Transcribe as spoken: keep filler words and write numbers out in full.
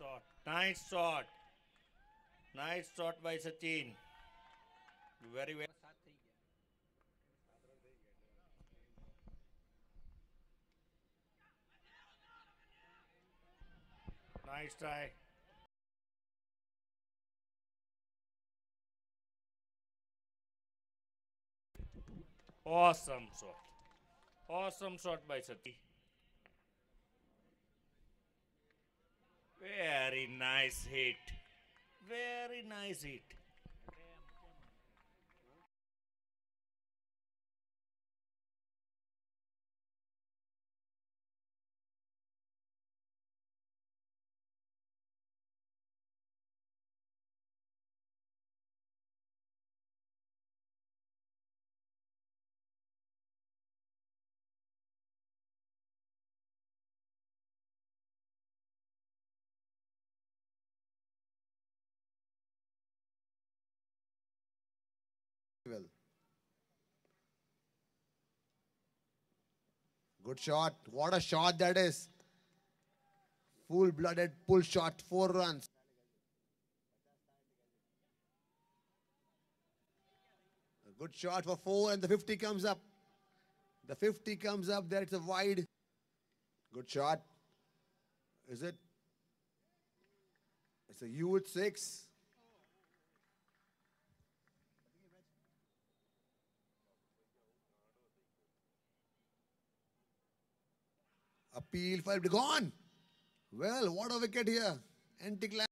shot. Nice shot. Nice shot by Sachin. Very well. Nice try. Awesome shot. Awesome shot by Sachin. Very nice hit. Very nice hit. Well, good shot. What a shot that is. Full-blooded pull shot, four runs. A good shot for four, and the fifty comes up. The fifty comes up there. It's a wide. Good shot. Is it? It's a U with six. Appeal for gone. Well, what a wicket here. Anti